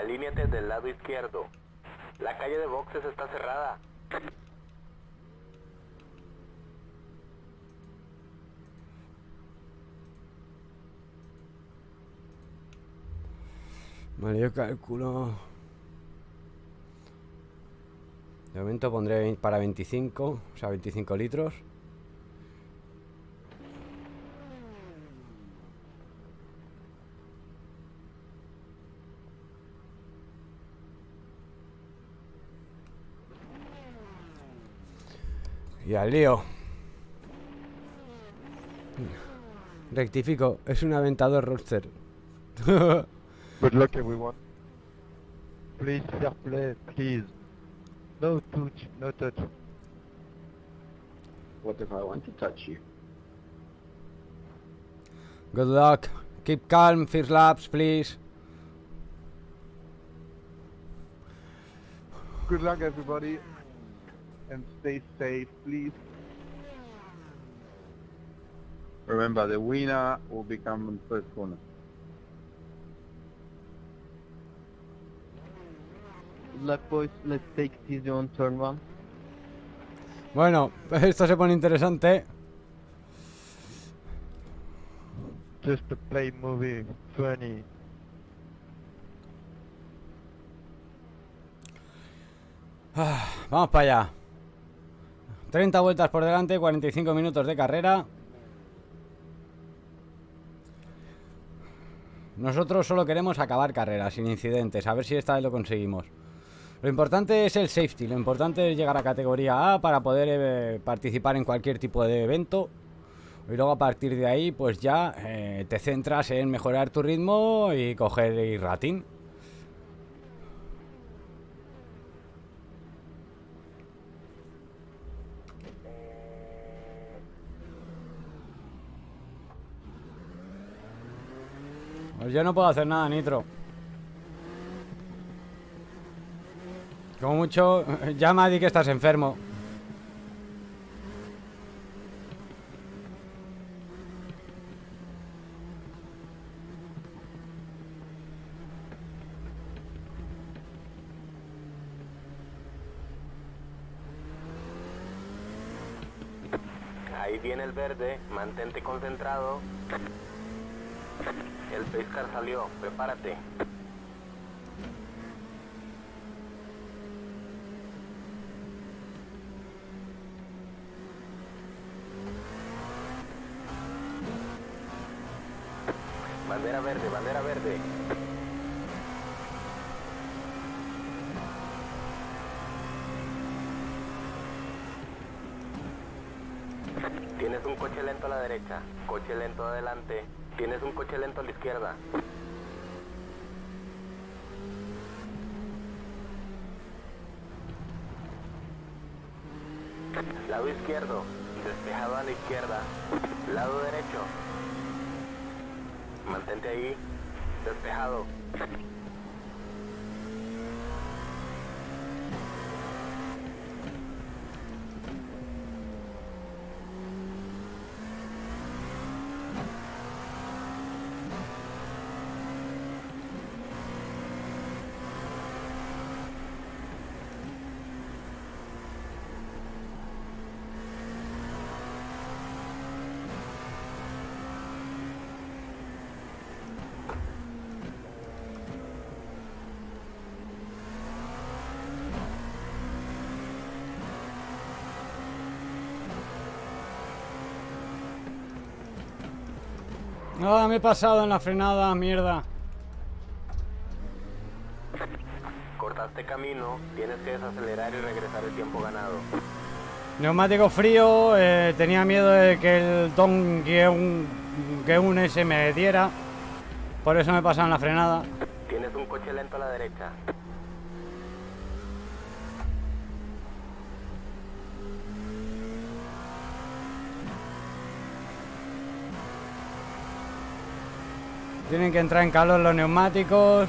Alíñate del lado izquierdo. La calle de boxes está cerrada. Vale, yo calculo... De momento pondré para 25, o sea, 25 litros. Y al lío. Rectifico, es un Aventador Roadster. Good luck, everyone. Please, fair play, please. No touch, no touch. What if I want to touch you? Good luck. Keep calm, first laps, please. Good luck, everybody. And stay safe, please. Remember, the winner will become in first corner. Good luck, boys. Let's take it easy on turn 1. Bueno, esto se pone interesante. Just a play movie, funny. Vamos para allá. 30 vueltas por delante, 45 minutos de carrera. Nosotros solo queremos acabar carrera, sin incidentes. A ver si esta vez lo conseguimos. Lo importante es el safety. Lo importante es llegar a categoría A para poder participar en cualquier tipo de evento. Y luego a partir de ahí, pues ya te centras en mejorar tu ritmo y coger el rating. Pues yo no puedo hacer nada, Nitro. Como mucho, llama a di que estás enfermo. Ahí viene el verde, mantente concentrado. El pace car salió, prepárate. Bandera verde, bandera verde. Tienes un coche lento a la derecha, coche lento adelante. Tienes un coche lento a la izquierda. Lado izquierdo, despejado a la izquierda. Lado derecho. Mantente ahí, despejado. No, me he pasado en la frenada, mierda. Cortaste camino, tienes que desacelerar y regresar el tiempo ganado. Neumático frío, tenía miedo de que el Don G1S me diera. Por eso me he pasado en la frenada. Tienes un coche lento a la derecha. Tienen que entrar en calor los neumáticos.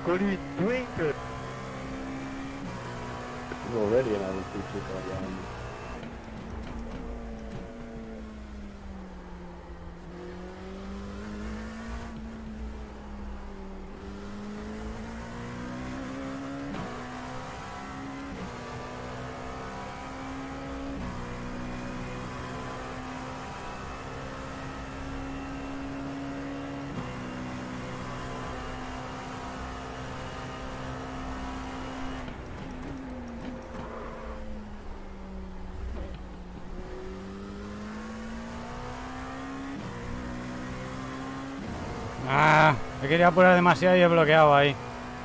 What are you doing to it? You're already an LT2 car behind me. Ah, me quería apurar demasiado y he bloqueado ahí.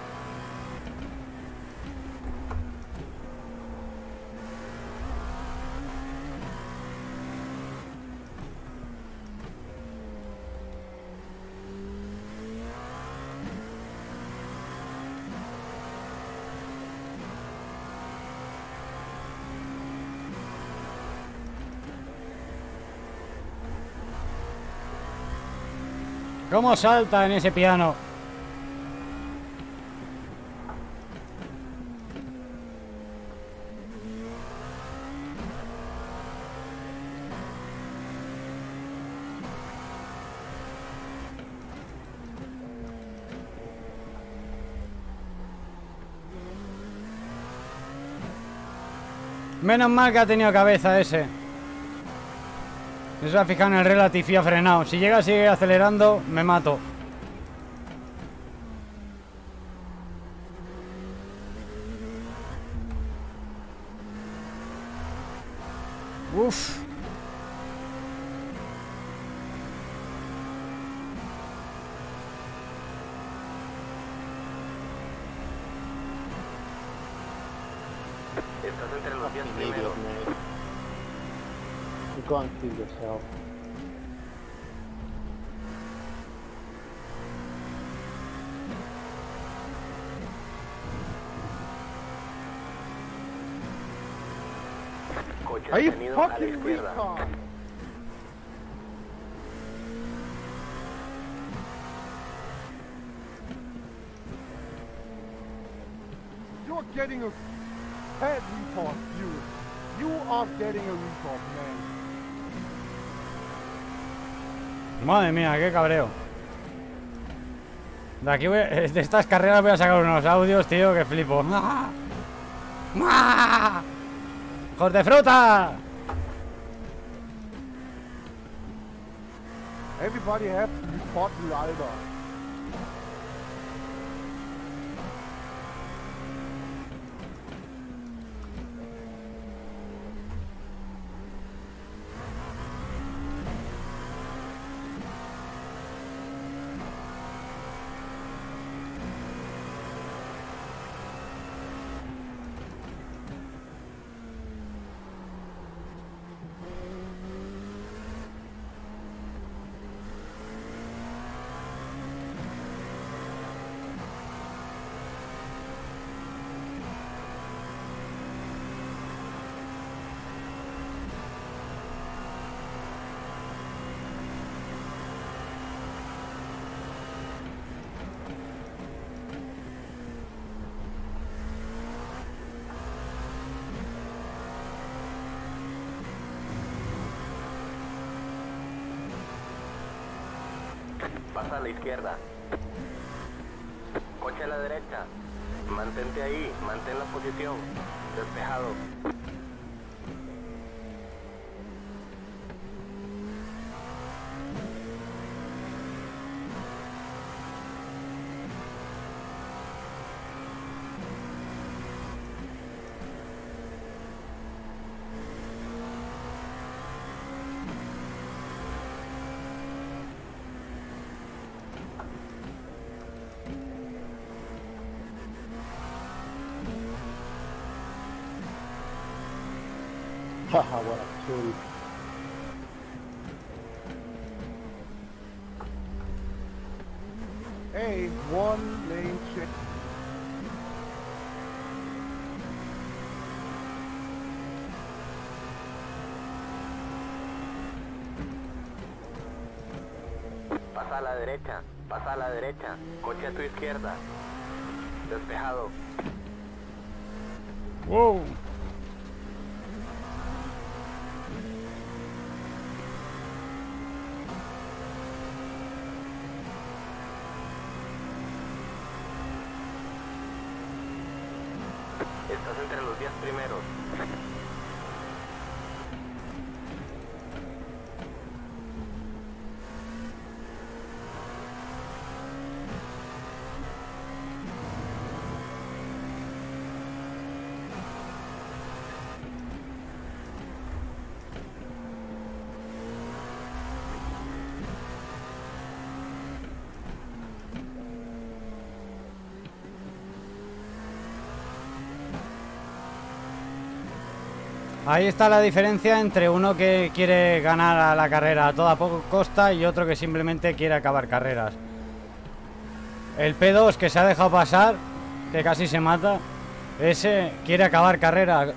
¿Cómo salta en ese piano? Menos mal que ha tenido cabeza ese. No se ha fijado en el relative y ha frenado. Si llega a seguir acelerando, me mato. Uf. Estás entre los 10 Idiot, primeros. mate. You can't kill yourself. Coche Are you detenido a la fucking izquierda. retard? You're getting a head retard, you. You are getting a retard, man. Madre mía, qué cabreo. De aquí de estas carreras voy a sacar unos audios, tío, que flipo. ¡Ah! ¡Ah! ¡Hijos de fruta! Everybody has to report you, Alba. Pasa a la izquierda. Coche a la derecha. Mantente ahí, mantén la posición. Despejado. Haha, what a tool. Hey, one lane check. Pasa a la derecha. Pasa a la derecha. Coche a tu izquierda. Despejado. Wow. Estás entre los 10 primeros. Ahí está la diferencia entre uno que quiere ganar a la carrera a toda costa y otro que simplemente quiere acabar carreras. El P2 que se ha dejado pasar, que casi se mata, ese quiere acabar carrera.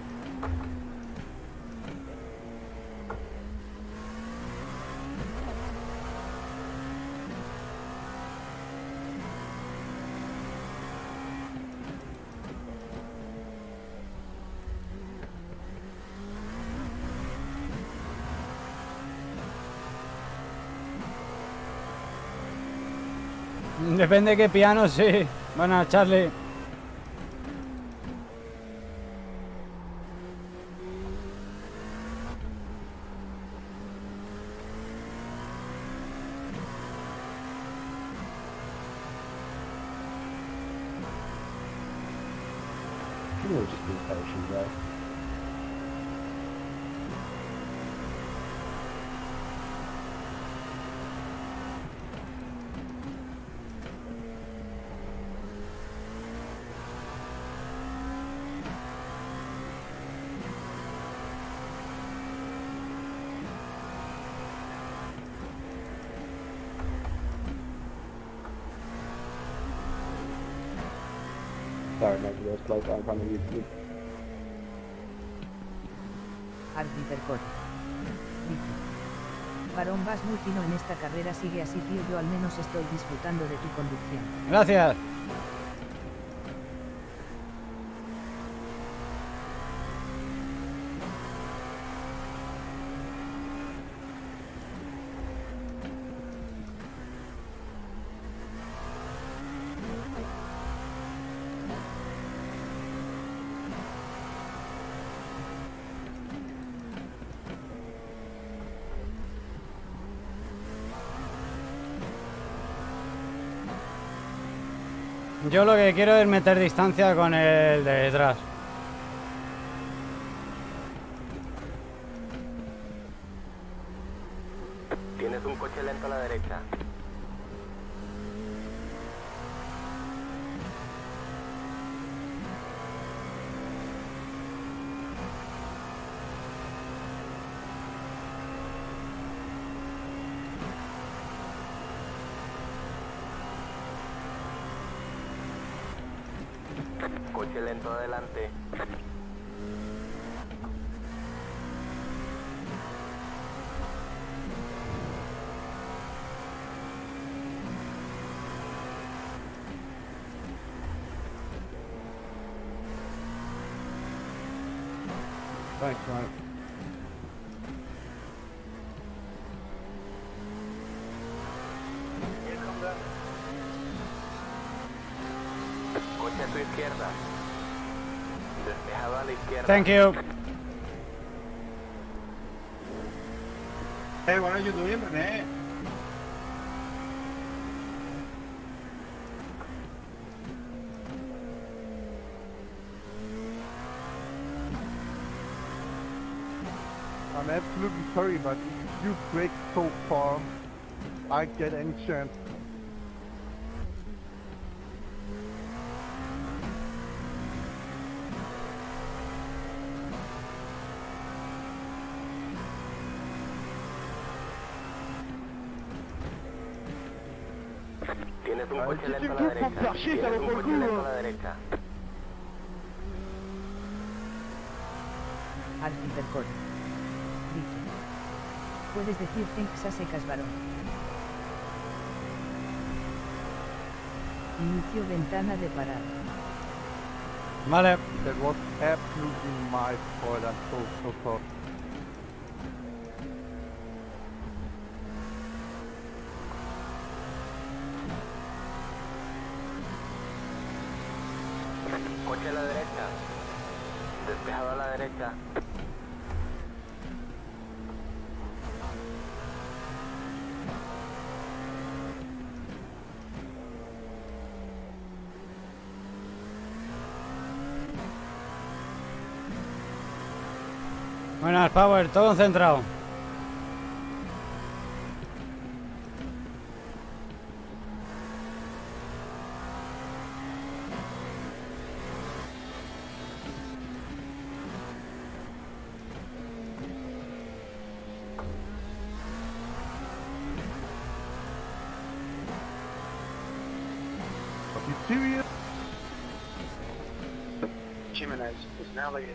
Depende de qué piano, sí. Buenas, Charlie. Sorry, maybe those close aren't on the YouTube. Arbipercor. Dice. Varón, vas muy fino en esta carrera, sigue así, tío, yo al menos estoy disfrutando de tu conducción. Gracias. Yo lo que quiero es meter distancia con el de detrás. Tienes un coche lento a la derecha. Coche lento adelante. Thanks, man. Coche a tu izquierda. Despejado a la izquierda. Thank you. Hey, what are you doing, René? I'm absolutely sorry, but if you break so far, I get any chance. Tienes un Ay, coche ¿qué lento a la tú derecha. por flashita, Tienes un por coche culo? lento a la derecha. Arbipercor. Dice. Puedes decir thanks a secas, varón. Inicio ventana de parada. Vale. That was absolutely my fault. I'm so sorry. Coche a la derecha. Despejado a la derecha. Buenas, Power, todo concentrado. Are you serious? Jimenez is now leading.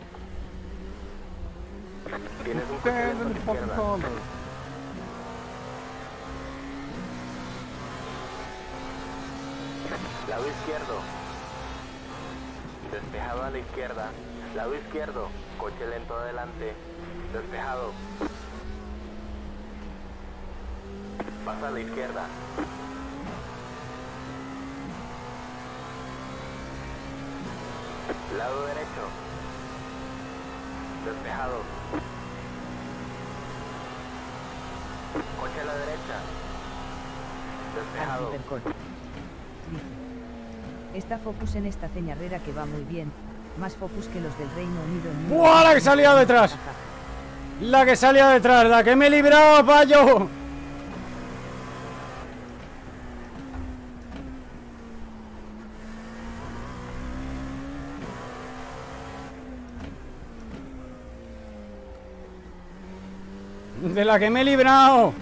Tienes un coche Stand lento a in la the fucking izquierda. corner. Lado izquierdo. Despejado a la izquierda. Lado izquierdo. Coche lento adelante. Despejado. Pasa a la izquierda. Lado derecho. Despejado. Coche a la derecha. Despejado. Hypercore. Dice. Está Focus en esta ceñarrera que va muy bien. Más Focus que los del Reino Unido en ¡Buah, la que salía detrás! La que salía detrás, la que me he librado, payo. De la que me he librado.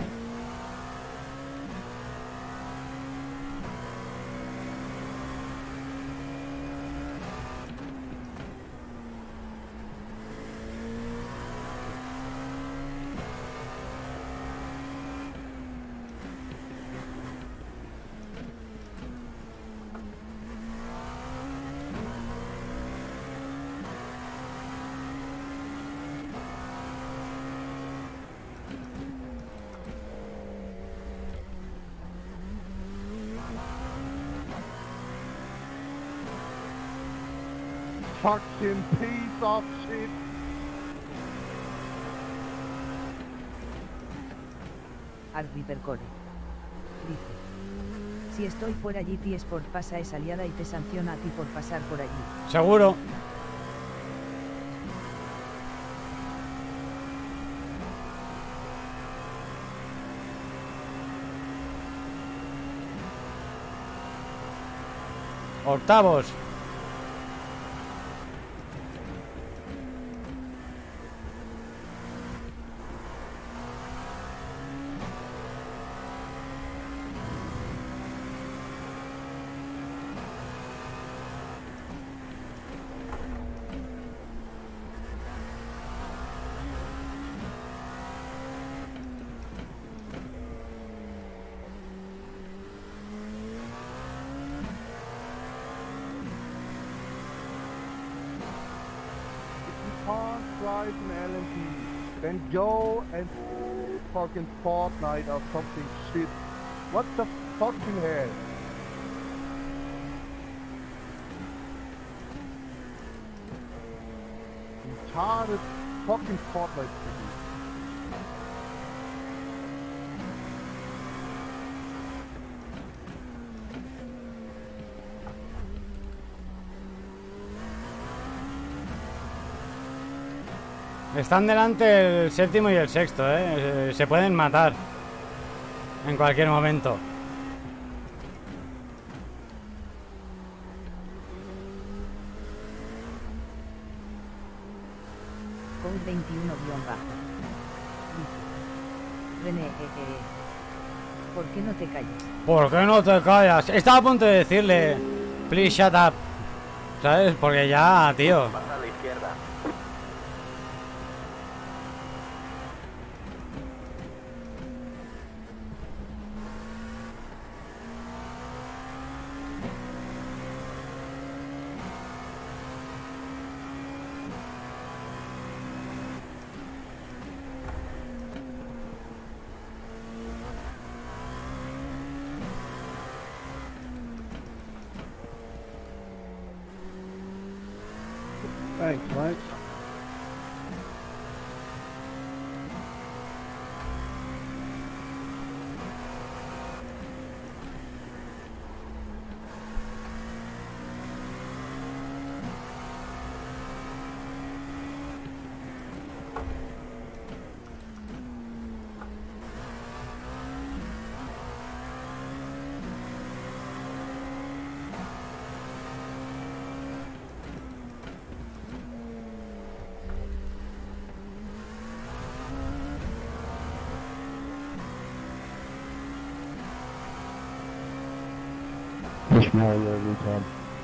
Fucking piece of shit. Hypercore. Dice. Si estoy fuera GT Sport pasa es aliada y te sanciona a ti por pasar por allí. Seguro. Octavos. Can't drive an LMP, then go and fucking Fortnite or something shit. What the fucking hell? Retarded fucking Fortnite people. Están delante el séptimo y el sexto, ¿eh? Se pueden matar en cualquier momento. Con 21 guión bajo. Dice. René, ¿por qué no te callas? ¿Por qué no te callas? Estaba a punto de decirle, please shut up. ¿Sabes? Porque ya, tío. Pasa a la izquierda. Thanks, mate. Push more every time.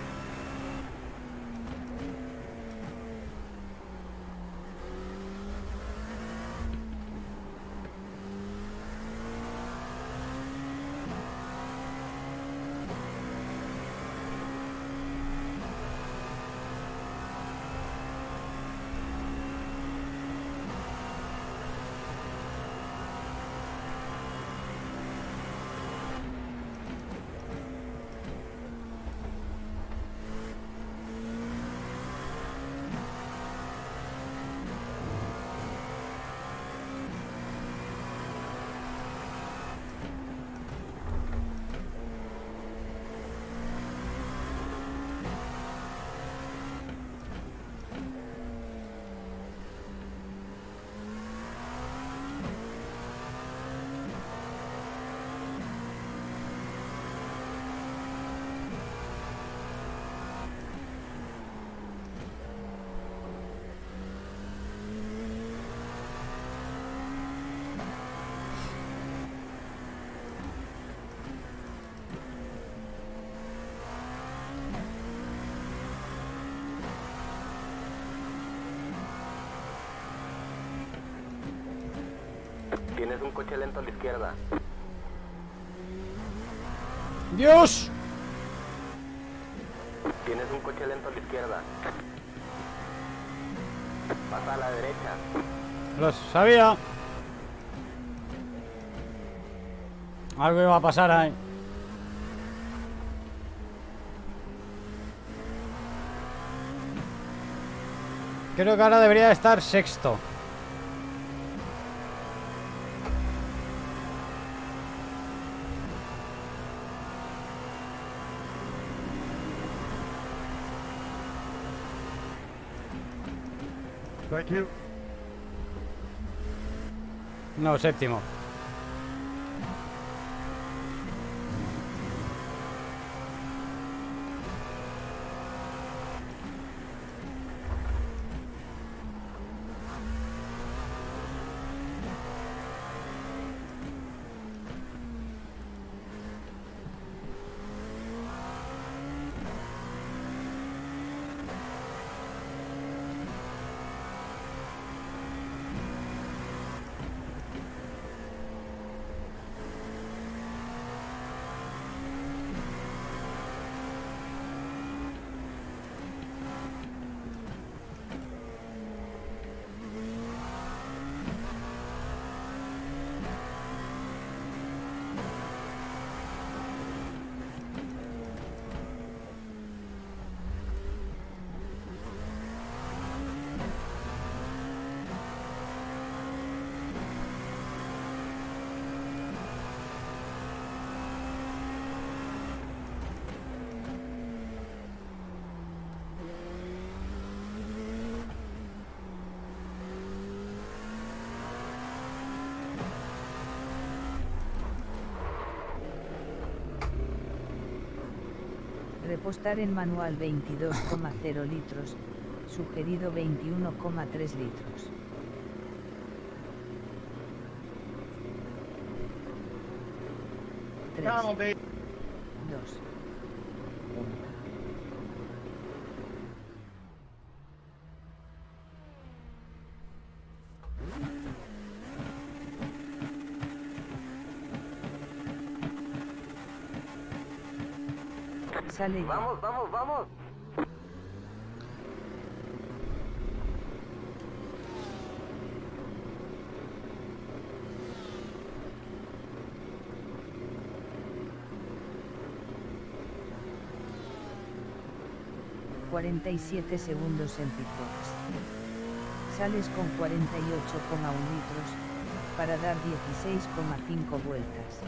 Tienes un coche lento a la izquierda. ¡Dios! Tienes un coche lento a la izquierda. Pasa a la derecha. Lo sabía. Algo iba a pasar ahí. Creo que ahora debería estar sexto. Thank you. No, séptimo. Repostar en manual 22,0 litros, sugerido 21,3 litros. Come on, baby. 2. Sale ya. Vamos, vamos, vamos. 47 segundos en pitbox. Sales con 48,1 litros, para dar 16,5 vueltas.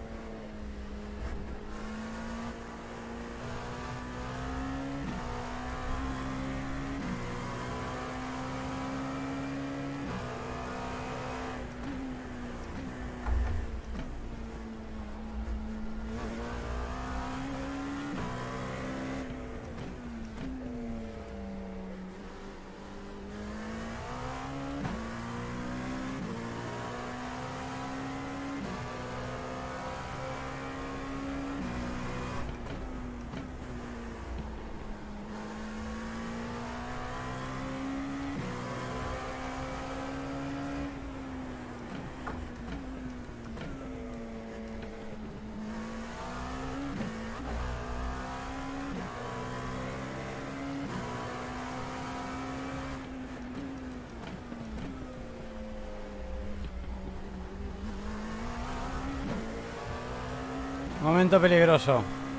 Momento peligroso.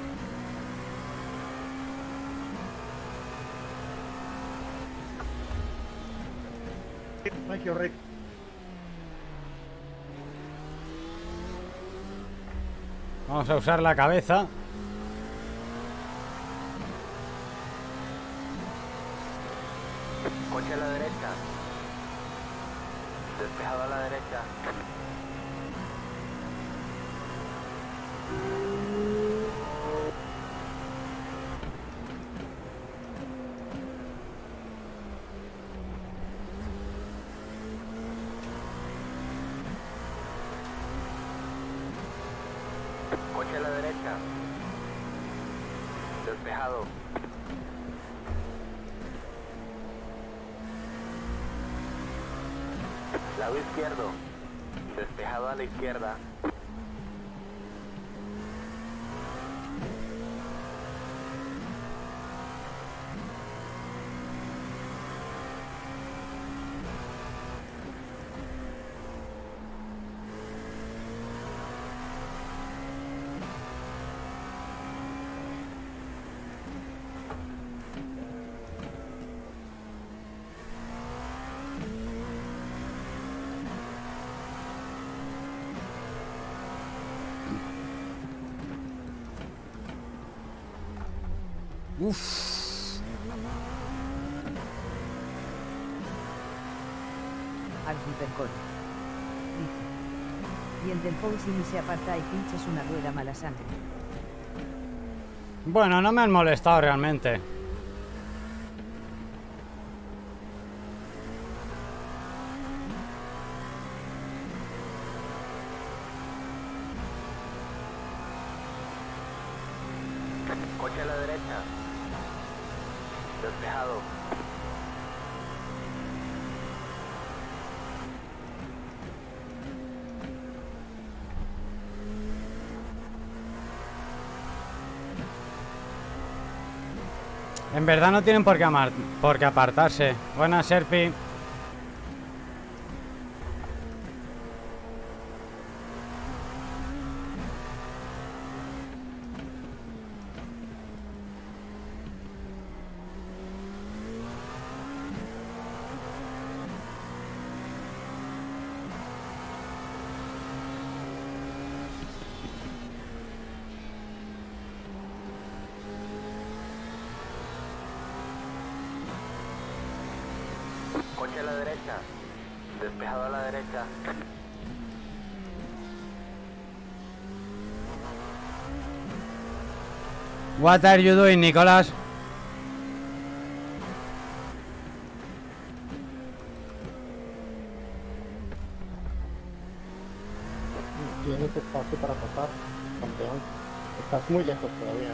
Thank you, Rick. Vamos a usar la cabeza. Coche a la derecha. Despejado a la derecha. Coche a la derecha. Despejado. Lado izquierdo. Despejado a la izquierda. Uff. Al hipercore. Dice. Y el del Pousini se aparta y Finch es una rueda mala sangre. Bueno, no me han molestado realmente. Coche a la derecha. Despejado. En verdad no tienen por qué apartarse. Buenas, Serpi. Coche a la derecha. Despejado a la derecha. What are you doing, Nicolás? Tienes espacio para pasar, campeón. Estás muy lejos todavía,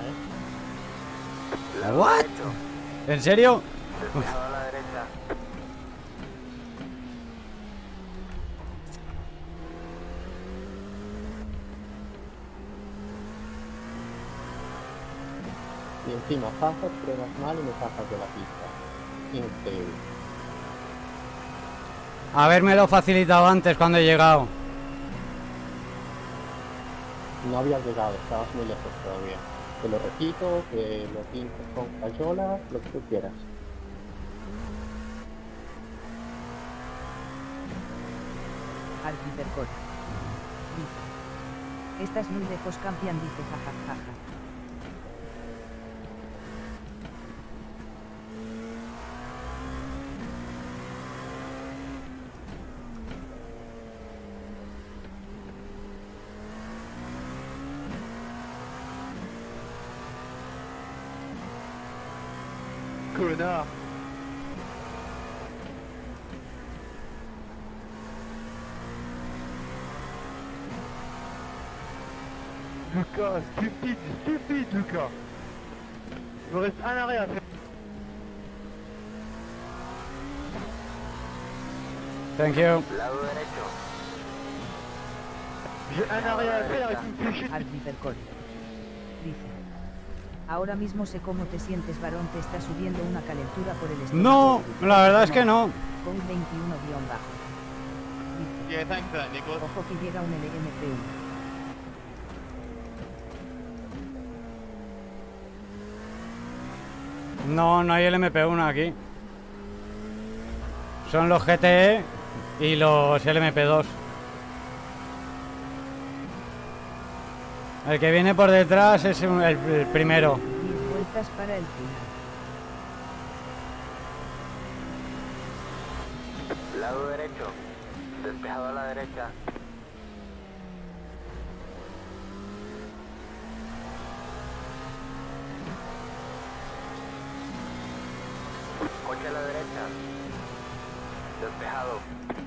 Lado What? derecho. ¿En serio? Despejado a la derecha. Y encima pasas, pruebas mal y me sacas de la pista. Increíble. Habérmelo facilitado antes cuando he llegado. No habías llegado, estabas muy lejos todavía. Te lo repito, que lo pintes con payola, lo que tú quieras. Arquipercor. Dice. Estás muy lejos, campeón, dice jajajaja. Connard. Lucas, stupide, Lucas. Il me reste un arrêt à faire. Thank you. Lado derecho. J'ai un arrêt à faire et tu me fais chier. Arquipercor. Dice. Ahora mismo sé cómo te sientes, varón, te está subiendo una calentura por el estómago. No, la verdad es que no. Con 21-bajo. Dice. Yeah, thanks for that, Nicholas. Ojo que llega un LMP1. No, no hay el MP1 aquí. Son los GTE y los LMP2. El que viene por detrás es el primero. 10 vueltas para el final. Lado derecho. Despejado a la derecha. Coche a la derecha. Despejado.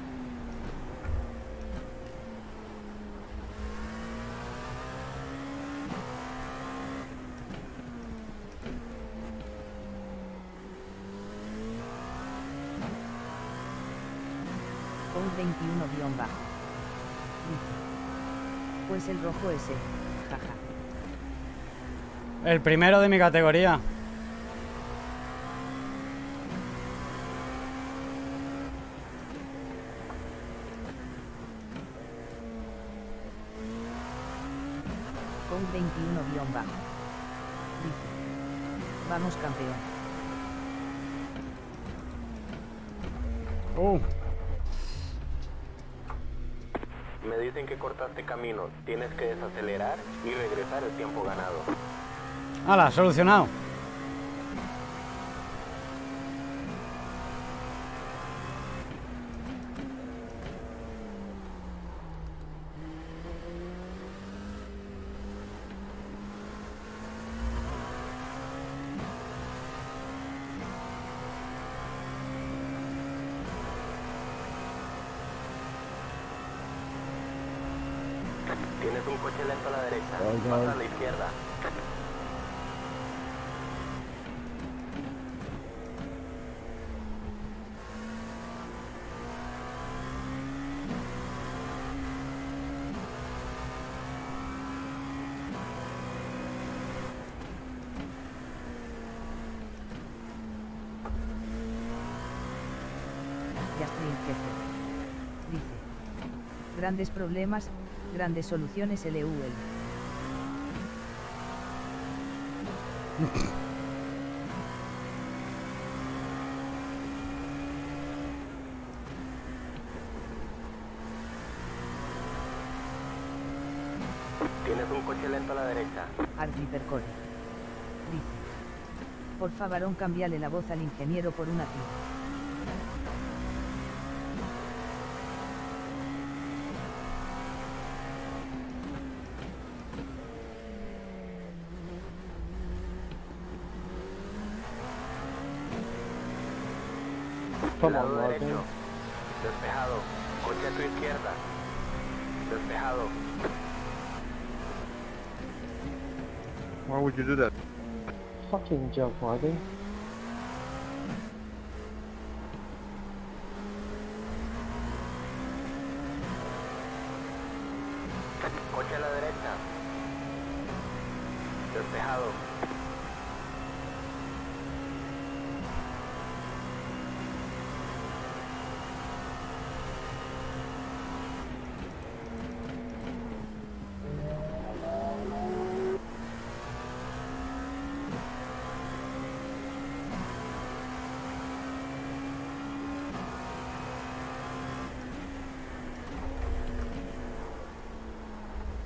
Con 21-bajo. Dice. Pues el rojo ese. Jaja. El primero de mi categoría. Con 21-bajo. Dice. Vamos, campeón. Me dicen que cortaste camino. Tienes que desacelerar y regresar el tiempo ganado. ¡Hala! Solucionado. Tienes un coche lento a la derecha. Pasa a la izquierda. Ya estoy en jefe. Dice. Grandes problemas, grandes soluciones LUL. Tienes un coche lento a la derecha. Arquipercore. Dice. Por favarón, cambiale la voz al ingeniero por una tía. Lado derecho. Despejado. Coche a tu izquierda. Despejado. Why would you do that? Fucking joke, Marty. Coche a la derecha. Despejado.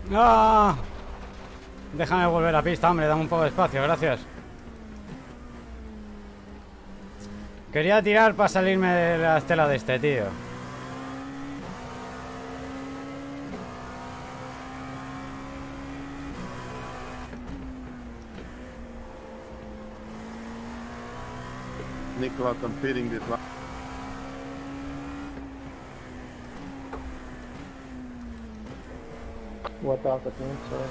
¡Ah! Déjame volver a pista, hombre, dame un poco de espacio, gracias. Quería tirar para salirme de la estela de este, tío. Nicolas, I'm feeding this line. What does it mean, sorry?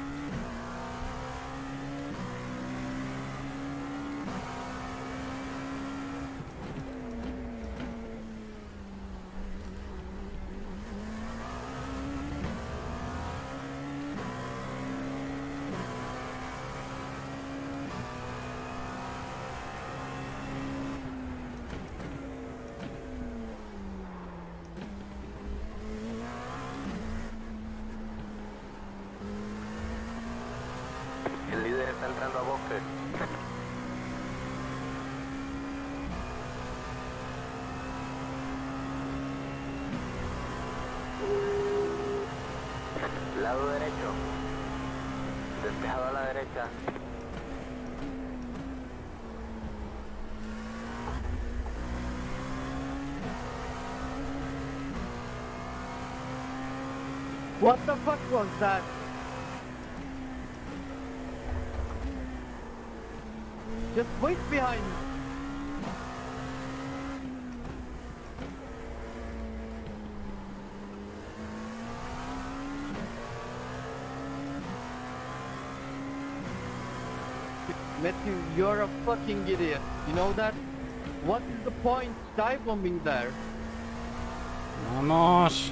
El líder está entrando a boxes. Lado derecho. Despejado a la derecha. What the fuck was that? Just wait behind me. Matthew, you're a fucking idiot. You know that? What is the point dive bombing there? Vamos.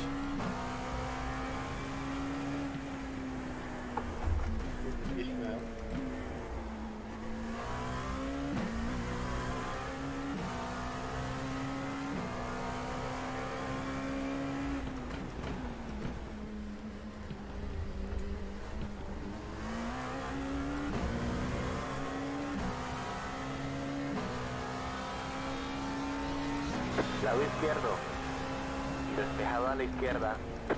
Lado izquierdo. Despejado a la izquierda.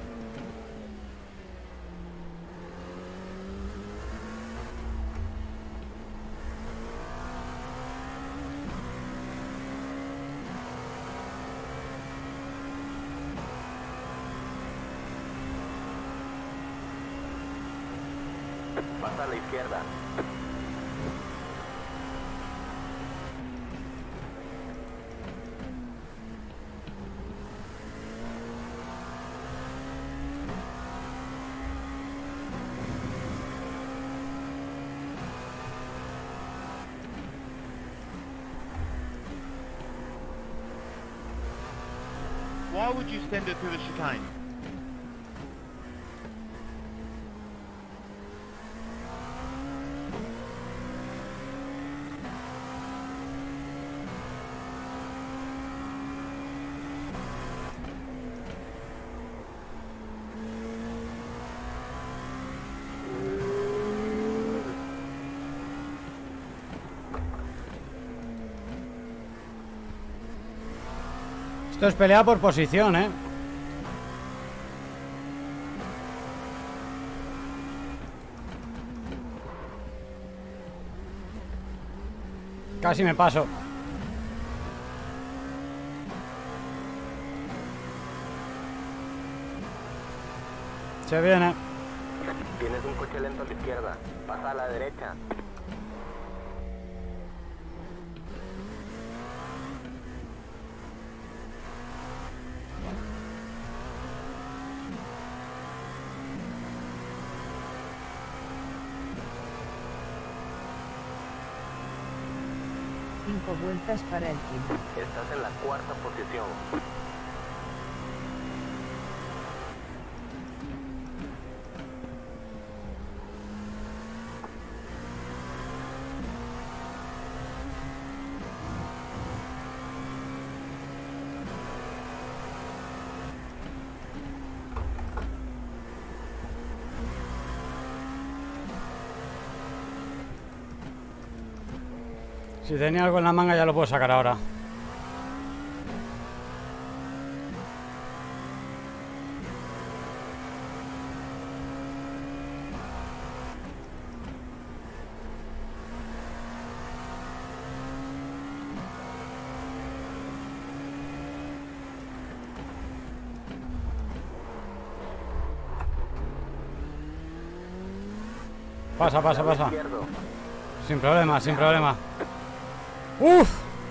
Pasa a la izquierda. Why would you send it through the chicane? Esto es pelea por posición, ¿eh? Casi me paso. Se viene. Tienes un coche lento a la izquierda. Pasa a la derecha. Cinco vueltas para el kill. Estás en la cuarta posición. Si tenía algo en la manga ya lo puedo sacar ahora. Pasa, pasa, Lado pasa. izquierdo. Sin problema, sin problema. ¡Uf!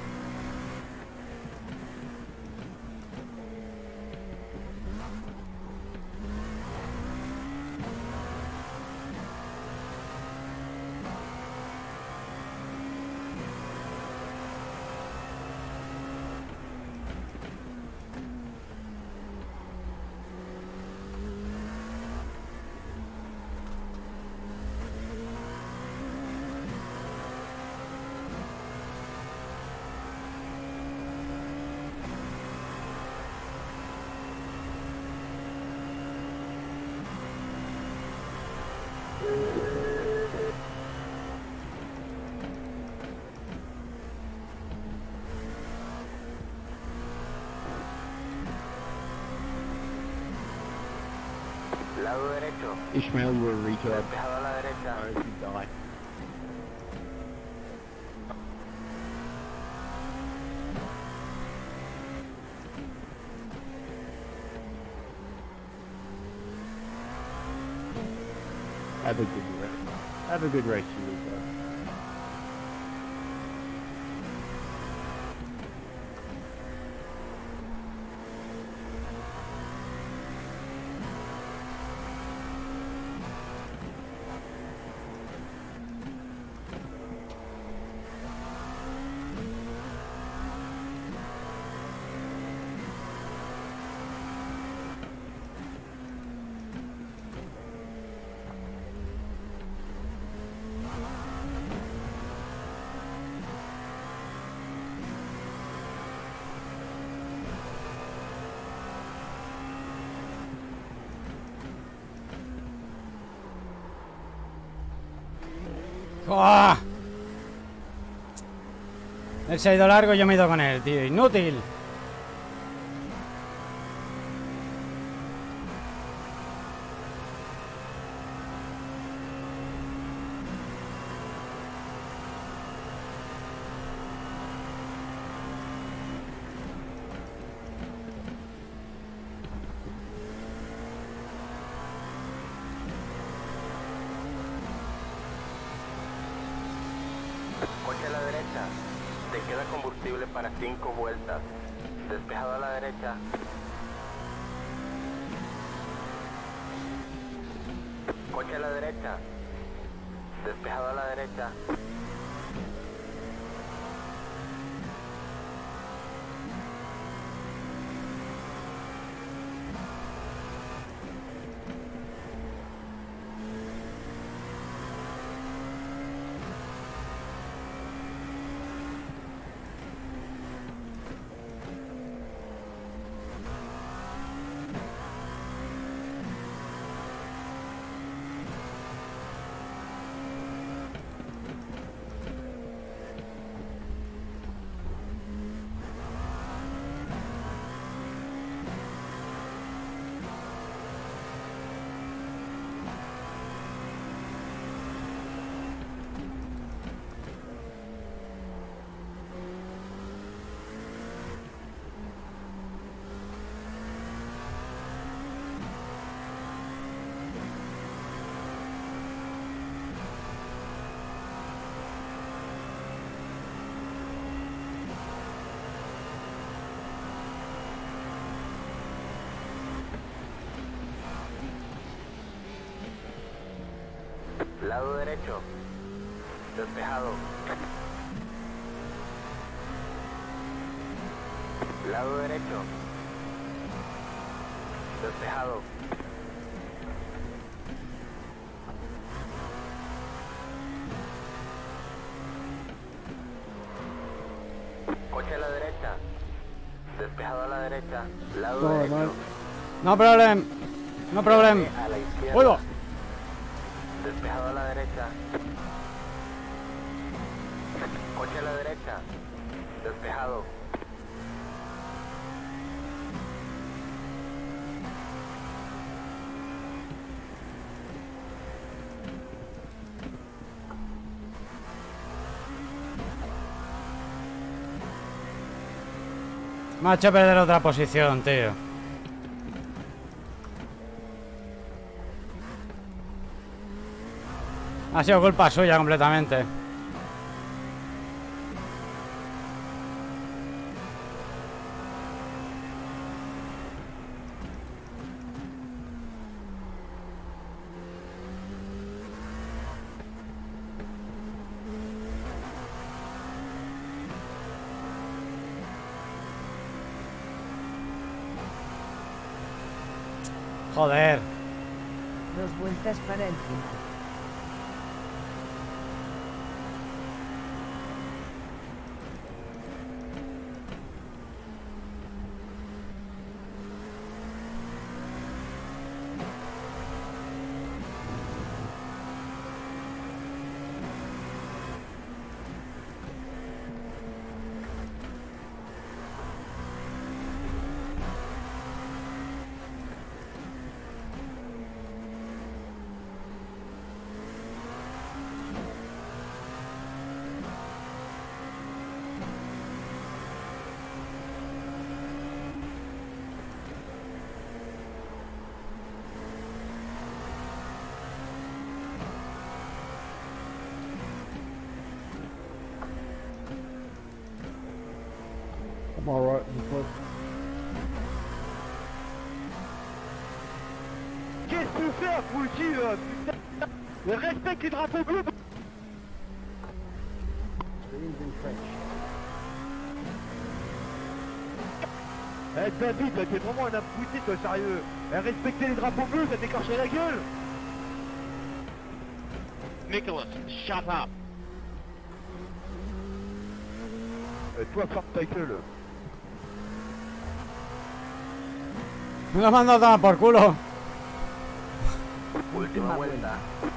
Lado derecho. Ishmael will reach out. Despejado a la derecha. If you die. Have a good race. Have a good race, you guys. ¡Ah! Él se ha ido largo y yo me he ido con él, tío. ¡Inútil! Coche a la derecha. Te queda combustible para 5 vueltas. Despejado a la derecha. Coche a la derecha. Despejado a la derecha. Lado derecho. Despejado. Lado derecho. Despejado. Coche a la derecha. Despejado a la derecha. Lado No, derecho. no. No problem. No problem. A la izquierda. ¡Uy, va! Despejado a la derecha. Coche a la derecha. Despejado. Me ha hecho perder otra posición, tío. Ha sido culpa suya completamente. Joder. 2 vueltas para el final. I'm alright, but Qu'est-ce que tu fais, abruti, putain? Mais respecte les drapeaux bleus. Eh David, t'es vraiment un abruti, toi, sérieux. Eh, respectez les drapeaux bleus, ça t'écorche la gueule. Nicholas, shut up. Toi, ferme ta gueule. Me lo ha mandado a tomar por culo. Última vuelta.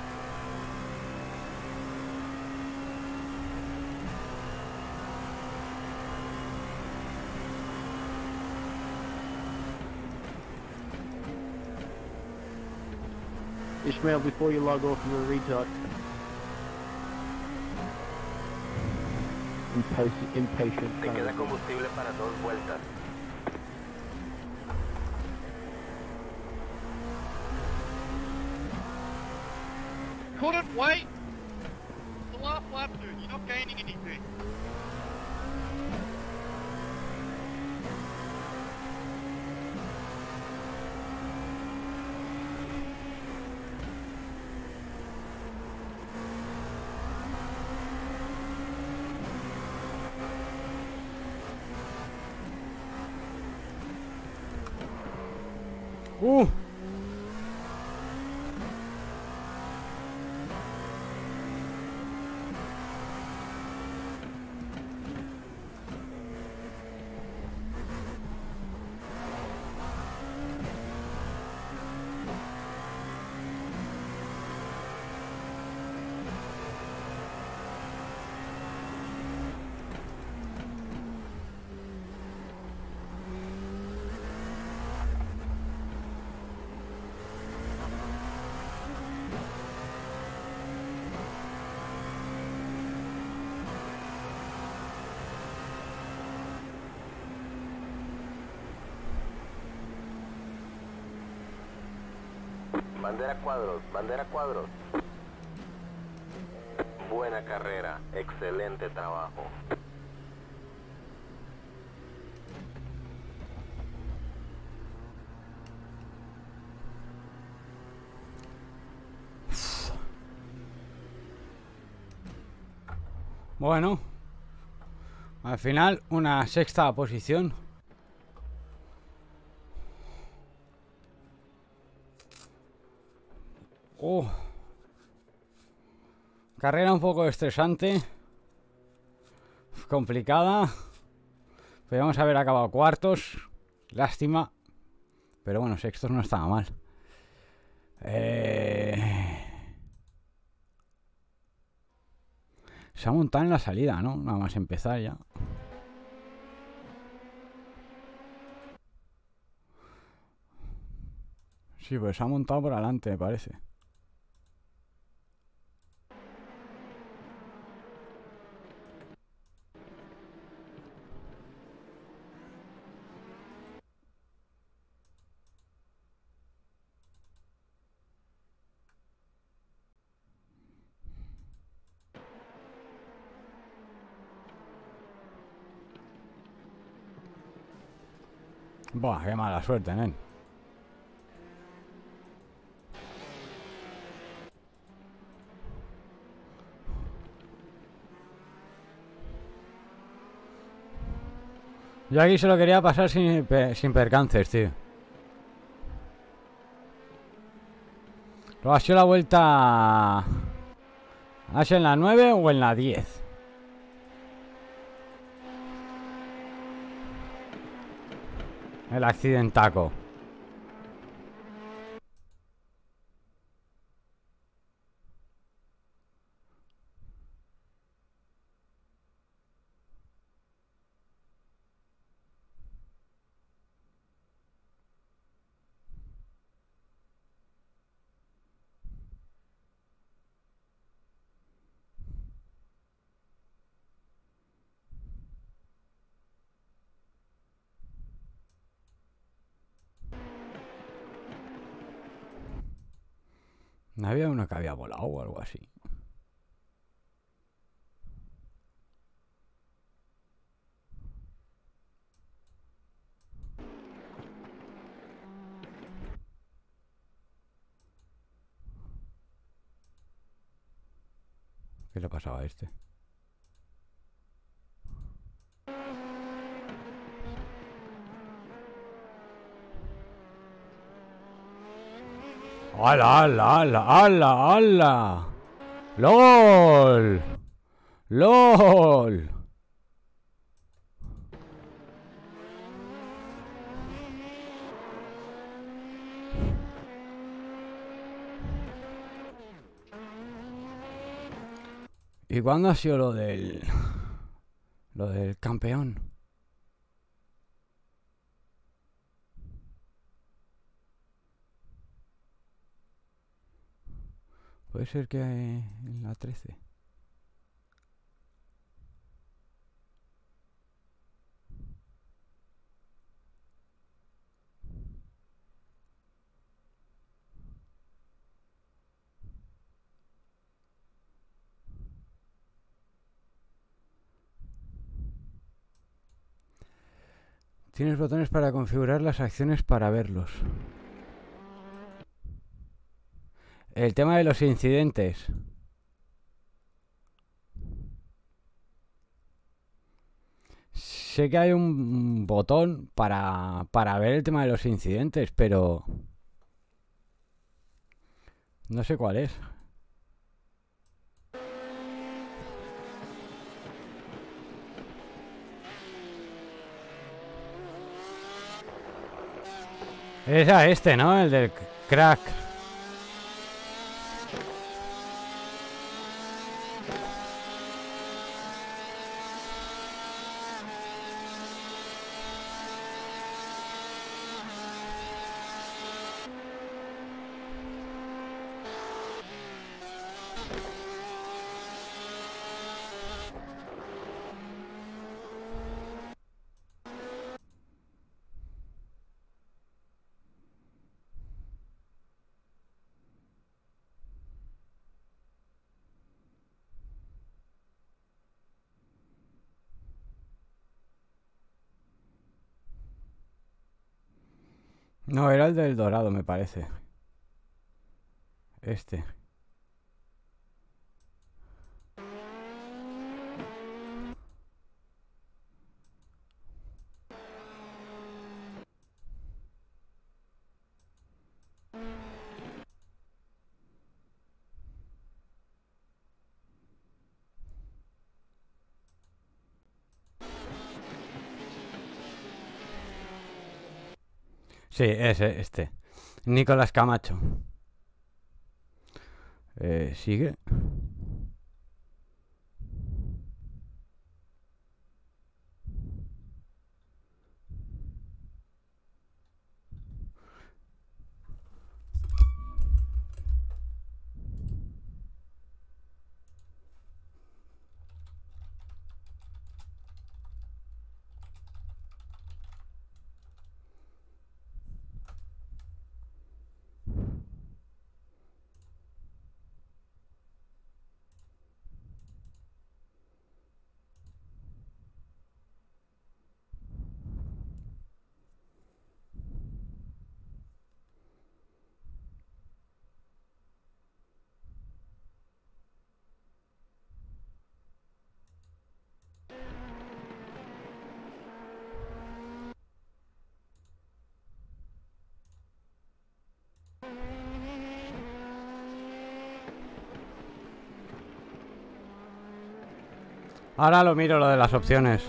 Ishmael, before you log off, you're a retard. Impatient. Te queda combustible para 2 vueltas. Couldn't wait. The last lap, dude. You're not gaining anything. Uh. Bandera cuadros, bandera cuadros. Buena carrera, excelente trabajo. Bueno, al final una sexta posición. Carrera un poco estresante, complicada. Podríamos haber acabado cuartos, lástima. Pero bueno, sextos no estaba mal. Se ha montado en la salida, ¿no? Nada más empezar ya. Sí, pues se ha montado por adelante, me parece. Buah, qué mala suerte, nen. Yo aquí solo quería pasar sin percances, tío. Luego ha sido la vuelta... ¿Ha sido en la 9 o en la 10? El accidentaco. ¿No había uno que había volado o algo así? ¿Qué le pasaba a este? ¡Hala, hala, hala, hala, hala! ¡LOL! ¡LOL! ¿Y cuándo ha sido lo del... lo del campeón? Puede ser que en la 13. Tienes botones para configurar las acciones para verlos. El tema de los incidentes. Sé que hay un botón para ver el tema de los incidentes, pero... no sé cuál es. Es a este, ¿no? El del crack. No, era el del dorado, me parece. Este. Sí, ese, este. Nicolás Camacho. ¿Sigue? Ahora lo miro, lo de las opciones.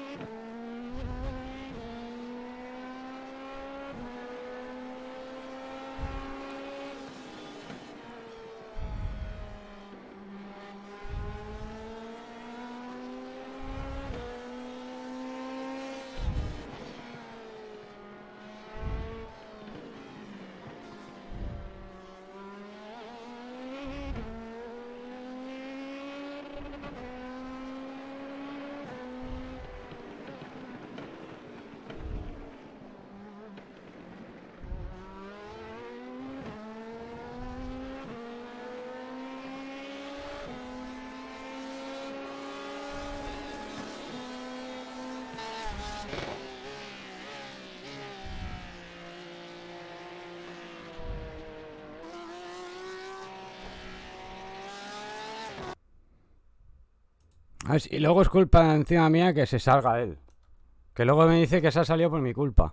Y luego es culpa encima mía que se salga él. Que luego me dice que se ha salido por mi culpa.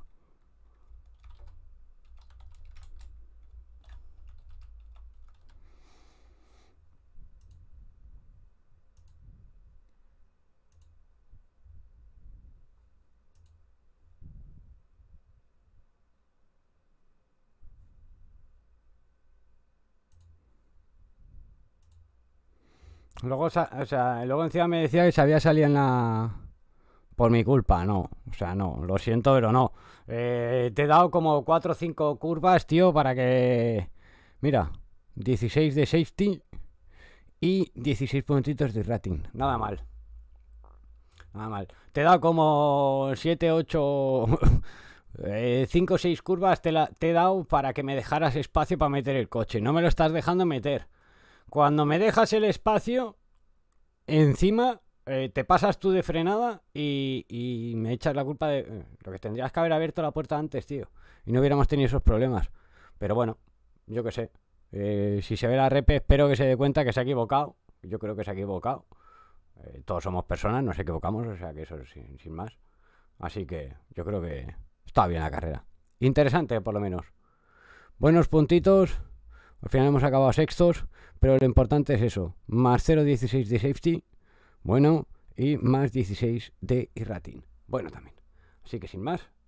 Luego, luego encima me decía que se había salido en la... Por mi culpa, no. O sea, no, lo siento, pero no. Te he dado como 4 o 5 curvas, tío, para que... Mira, 16 de safety y 16 puntitos de rating. Nada mal. Nada mal. Te he dado como 7, 8... 5 o 6 curvas te he dado para que me dejaras espacio para meter el coche. No me lo estás dejando meter. Cuando me dejas el espacio, encima te pasas tú de frenada y me echas la culpa de... Lo que tendrías que haber abierto la puerta antes, tío. Y no hubiéramos tenido esos problemas. Pero bueno, yo qué sé. Si se ve la repe, espero que se dé cuenta que se ha equivocado. Yo creo que se ha equivocado. Todos somos personas, nos equivocamos, o sea que eso es sin más. Así que yo creo que está bien la carrera. Interesante, por lo menos. Buenos puntitos. Al final hemos acabado sextos, pero lo importante es eso. Más 0.16 de safety, bueno, y más 16 de rating, bueno también. Así que sin más,